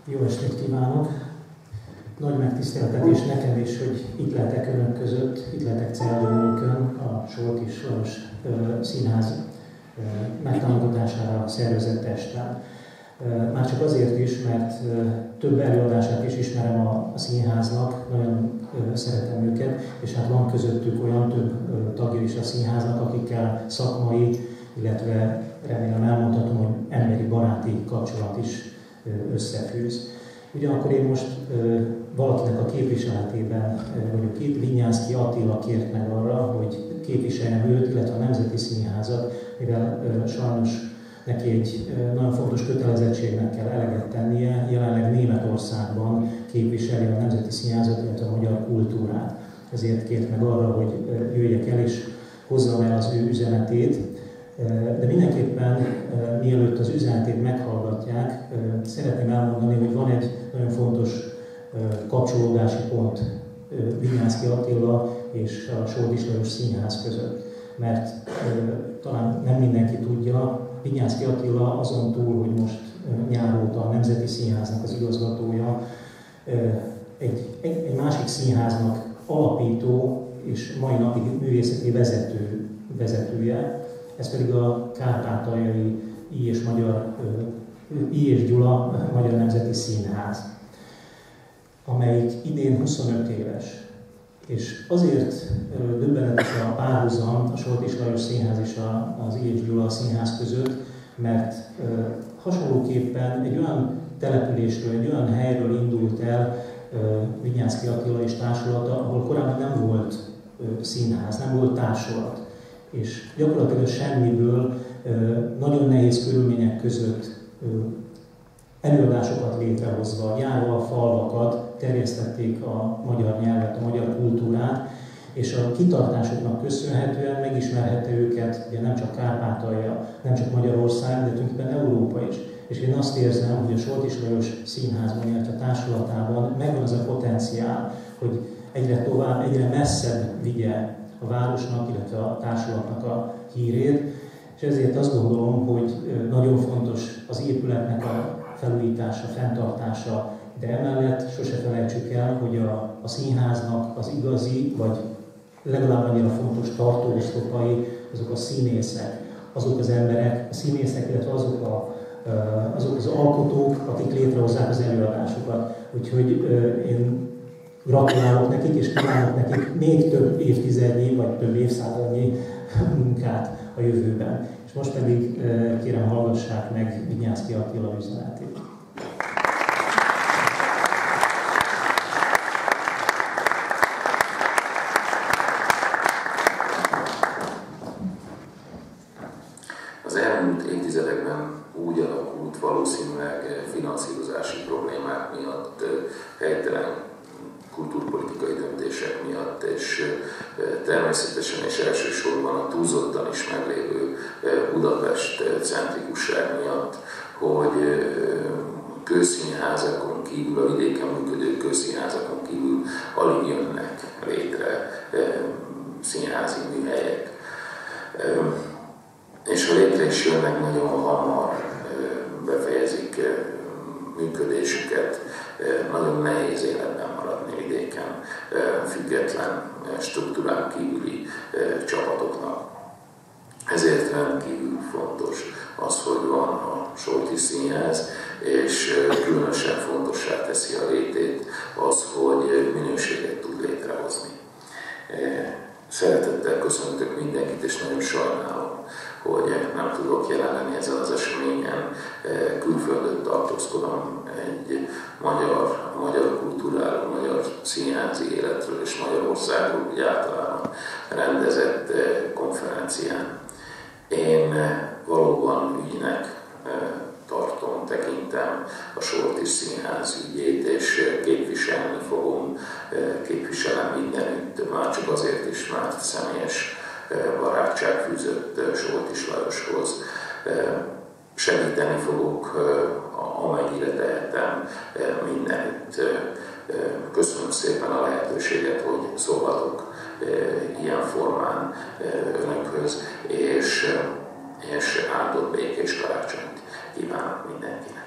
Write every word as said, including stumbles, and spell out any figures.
Jó estét kívánok! Nagy megtiszteltetés nekem is, hogy itt lehetek önök között, itt lehetek Celdonókön, a Soltis Lajos Színház megtámogatására szervezett testen. Már csak azért is, mert több előadását is ismerem a, a színháznak, nagyon szeretem őket, és hát van közöttük olyan több tagja is a színháznak, akikkel szakmai, illetve remélem elmondhatom, hogy emberi baráti kapcsolat is összefűz. Ugyanakkor én most valakinek a képviseletében vagyok itt. Vinyánszky Attila kért meg arra, hogy képviseljem őt, illetve a Nemzeti Színházat, mivel sajnos neki egy nagyon fontos kötelezettségnek kell eleget tennie. Jelenleg Németországban képviseli a Nemzeti Színházat, illetve a magyar kultúrát. Ezért kért meg arra, hogy jöjjek el és hozzam el az ő üzenetét. De mindenképpen, mielőtt az üzenetét meghallgatják, szeretném elmondani, hogy van egy nagyon fontos kapcsolódási pont Vinyánszky Attila és a Soltis Lajos Színház között. Mert talán nem mindenki tudja, Vinyánszky Attila azon túl, hogy most nyáróta a Nemzeti Színháznak az igazgatója, egy, egy, egy másik színháznak alapító és mai napig művészeti vezető, vezetője, ez pedig a kárpátaljai I. és, Magyar, I. és Gyula Magyar Nemzeti Színház, amelyik idén huszonöt éves. És azért döbbenetes a párhuzam a Soltis Lajos Színház és az I. és Gyula Színház között, mert hasonlóképpen egy olyan településről, egy olyan helyről indult el Vinyánszky Attila és társulata, ahol korábban nem volt színház, nem volt társulat. És gyakorlatilag semmiből nagyon nehéz körülmények között előadásokat létrehozva, járva a falvakat, terjesztették a magyar nyelvet, a magyar kultúrát, és a kitartásoknak köszönhetően megismerhette őket, ugye nem csak Kárpátalja, nem csak Magyarország, de tulajdonképpen Európa is. És én azt érzem, hogy a Soltis Lajos Színházban, illetve a társulatában megvan az a potenciál, hogy egyre tovább, egyre messzebb vigye a városnak, illetve a társulatnak a hírét, és ezért azt gondolom, hogy nagyon fontos az épületnek a felújítása, fenntartása, de emellett sose felejtsük el, hogy a, a színháznak az igazi, vagy legalább annyira fontos tartóoszlopai, azok a színészek, azok az emberek, a színészek, illetve azok, a, azok az alkotók, akik létrehozzák az előadásokat. Úgyhogy én gratulálok nekik, és kívánok nekik még több évtizednyi, vagy több évszázadnyi munkát a jövőben. És most pedig kérem, hallgassák meg Vinyánszky Attila üzenetét. Az elmúlt évtizedekben úgy alakult, valószínűleg finanszírozási problémák miatt, helytelen kultúrpolitikai döntések miatt, és természetesen és elsősorban a túlzottan is meglévő Budapest centrikusság miatt, hogy közszínházakon kívül, a vidéken működő közszínházakon kívül alig jönnek létre színházi műhelyek. És ha létre is jönnek, nagyon hamar befejezik működésüket, nagyon nehéz életben maradni vidéken, független struktúrán kívüli csapatoknak. Ezért rendkívül fontos az, hogy van a Soltis Színház, és különösen fontossá teszi a létét az, hogy minőséget tud létrehozni. Szeretettel köszöntök mindenkit, és nagyon sajnálom, hogy nem tudok jelen lenni ezen az eseményen. Külföldön tartózkodom egy magyar, magyar kultúráról, magyar színházi életről és Magyarországról úgy általában rendezett konferencián. Én valóban ügynek tartom, tekintem a Soltis Színház ügyét, és képviselni fogom, képviselem mindenütt, már csak azért is, mert személyes barátság fűzött Soltis Lajoshoz. Segíteni fogok, amennyire tehetem, mindenütt. Köszönöm szépen a lehetőséget, hogy szólhatok ilyen formán önökhöz, és, és áldott békés karácsonyt kívánok mindenkinek.